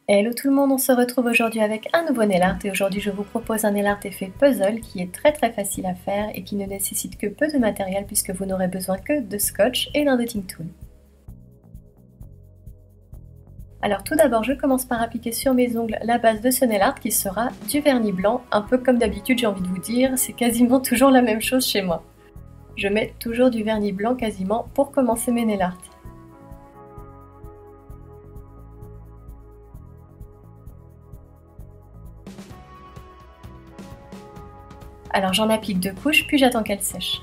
Hello tout le monde, on se retrouve aujourd'hui avec un nouveau nail art et aujourd'hui je vous propose un nail art effet puzzle qui est très facile à faire et qui ne nécessite que peu de matériel puisque vous n'aurez besoin que de scotch et d'un dotting tool. Alors tout d'abord je commence par appliquer sur mes ongles la base de ce nail art qui sera du vernis blanc, un peu comme d'habitude j'ai envie de vous dire, c'est quasiment toujours la même chose chez moi. Je mets toujours du vernis blanc quasiment pour commencer mes nail art. Alors j'en applique 2 couches, puis j'attends qu'elles sèchent.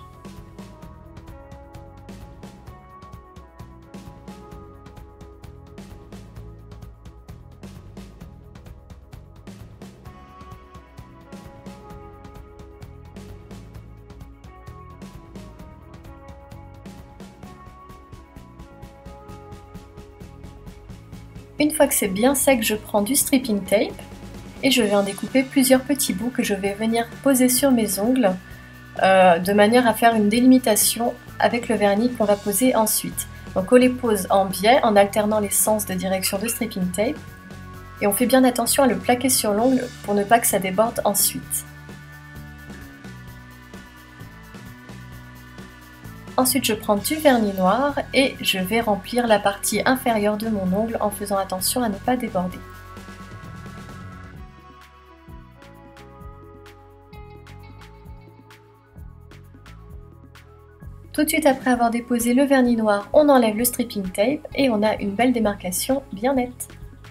Une fois que c'est bien sec, je prends du stripping tape et je vais en découper plusieurs petits bouts que je vais venir poser sur mes ongles de manière à faire une délimitation avec le vernis qu'on va poser ensuite. Donc on les pose en biais en alternant les sens de direction de stripping tape et on fait bien attention à le plaquer sur l'ongle pour ne pas que ça déborde ensuite. Ensuite je prends du vernis noir et je vais remplir la partie inférieure de mon ongle en faisant attention à ne pas déborder. Tout de suite après avoir déposé le vernis noir, on enlève le stripping tape et on a une belle démarcation bien nette.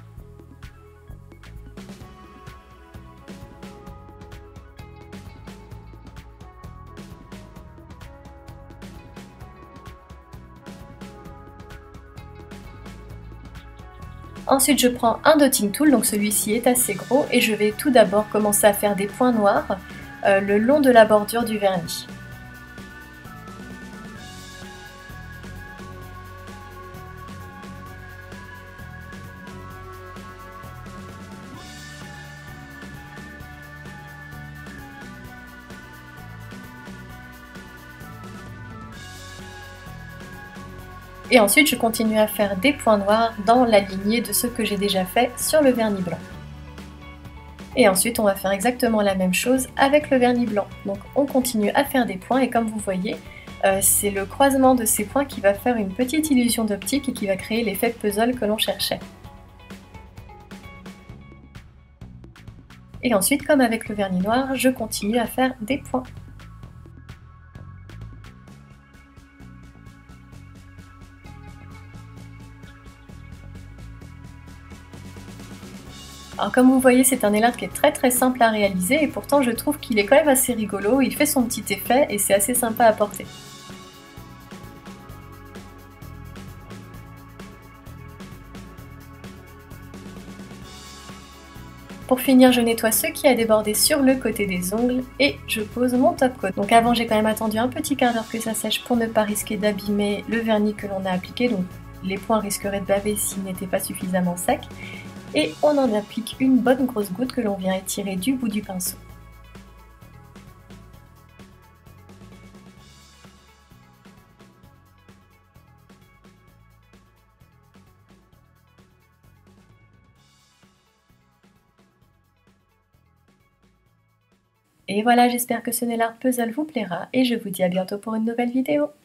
Ensuite je prends un dotting tool, donc celui-ci est assez gros, et je vais tout d'abord commencer à faire des points noirs le long de la bordure du vernis. Et ensuite je continue à faire des points noirs dans la lignée de ce que j'ai déjà fait sur le vernis blanc. Et ensuite on va faire exactement la même chose avec le vernis blanc. Donc on continue à faire des points et comme vous voyez, c'est le croisement de ces points qui va faire une petite illusion d'optique et qui va créer l'effet puzzle que l'on cherchait. Et ensuite, comme avec le vernis noir, je continue à faire des points. Alors comme vous voyez, c'est un nail art qui est très simple à réaliser et pourtant je trouve qu'il est quand même assez rigolo, il fait son petit effet et c'est assez sympa à porter. Pour finir, je nettoie ce qui a débordé sur le côté des ongles et je pose mon top coat. Donc avant, j'ai quand même attendu un petit quart d'heure que ça sèche pour ne pas risquer d'abîmer le vernis que l'on a appliqué, donc les points risqueraient de baver s'ils n'étaient pas suffisamment secs. Et on en applique une bonne grosse goutte que l'on vient étirer du bout du pinceau. Et voilà, j'espère que ce nail art puzzle vous plaira et je vous dis à bientôt pour une nouvelle vidéo.